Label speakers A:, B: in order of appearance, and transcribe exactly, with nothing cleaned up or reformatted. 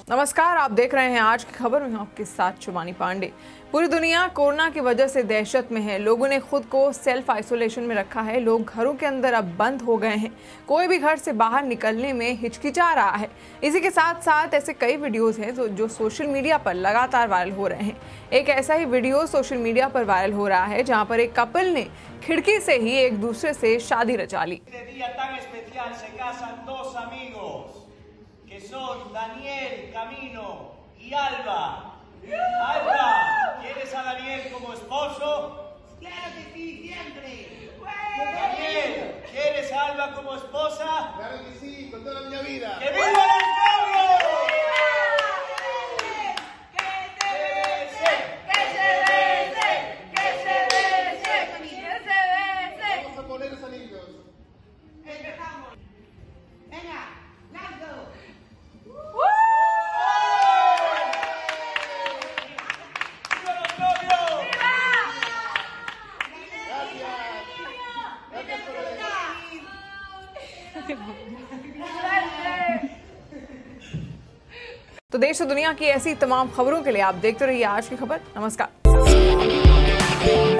A: नमस्कार, आप देख रहे हैं आज की खबर में आपके साथ शिवानी पांडे। पूरी दुनिया कोरोना की वजह से दहशत में है। लोगों ने खुद को सेल्फ आइसोलेशन में रखा है। लोग घरों के अंदर अब बंद हो गए हैं। कोई भी घर से बाहर निकलने में हिचकिचा रहा है। इसी के साथ साथ ऐसे कई वीडियोस हैं जो, जो सोशल मीडिया पर लगातार वायरल हो रहे हैं। एक ऐसा ही वीडियो सोशल मीडिया पर वायरल हो रहा है जहाँ पर एक कपल ने खिड़की से ही एक दूसरे से शादी रचा ली।
B: Que son Daniel, Camino y Alba. Alba, ¿quieres a Daniel como esposo?
C: Claro que sí, siempre.
B: Daniel, ¿quieres a Alba como esposa?
D: Claro que sí, con toda mi vida.
B: ¡Que viva los novios!
C: ¡Que se besen! ¡Que se besen! ¡Que se besen! ¡Que se besen!
D: Vamos a poner los anillos.
C: Empezamos. Venga, lanzo.
A: तो देश और दुनिया की ऐसी तमाम खबरों के लिए आप देखते रहिए आज की खबर। नमस्कार।